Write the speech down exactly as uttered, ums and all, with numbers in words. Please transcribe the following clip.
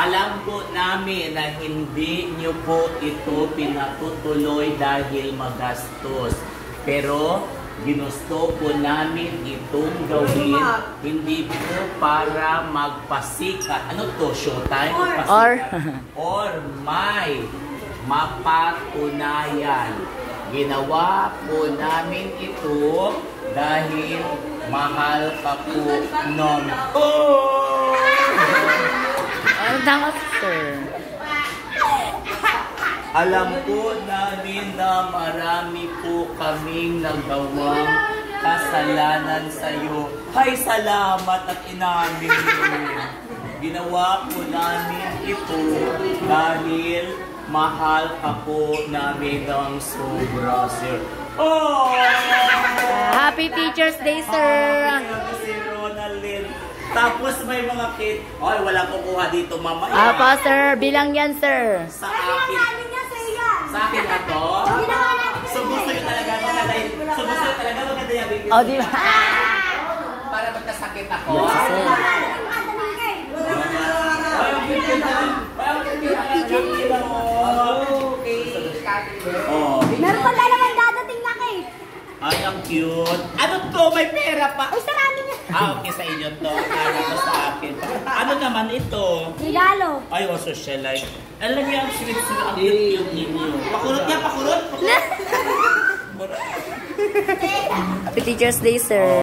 Alam po namin na hindi nyo po ito pinatutuloy dahil magastos. Pero ginusto po namin itong gawin, hindi po para magpasikat. Ano to? Showtime? Or, or may mapatunayan. Ginawa po namin ito dahil mahal ka po nom. Oh! ano tama, sir? Alam po namin na marami po kaming nagawang kasalanan sa iyo. Hay, salamat at inamin mo. Ginawa po namin ito dahil mahal ka po namin ng sobra, sir. Oh! Happy Teacher's Day, sir! Happy si Ronaldin. Tapos may mga kid. Ay, wala kukuha dito, mama. Apa, sir? Bilang yan, sir. Sa akin. Sa akin na to? So gusto nyo talaga maganda yun? So gusto nyo talaga maganda yung video? O, di ba? Para magkasakit ako? Yes, sir. Ay, ang cute na. Ay, ang cute na. Okay. Oh. Meron pa naman dadating na cake. Ay, ang cute. Ano to? May pera pa. Uy, sarami niya. Ah, okay sa inyo to. Kaya ko sa akin. Ano naman ito? Regalo. Ay, oh, socialite. Alam niyo, ang sweet-sweet, ang cute ninyo. Pakurot niya, pakurot. Happy Teacher's Day, sir.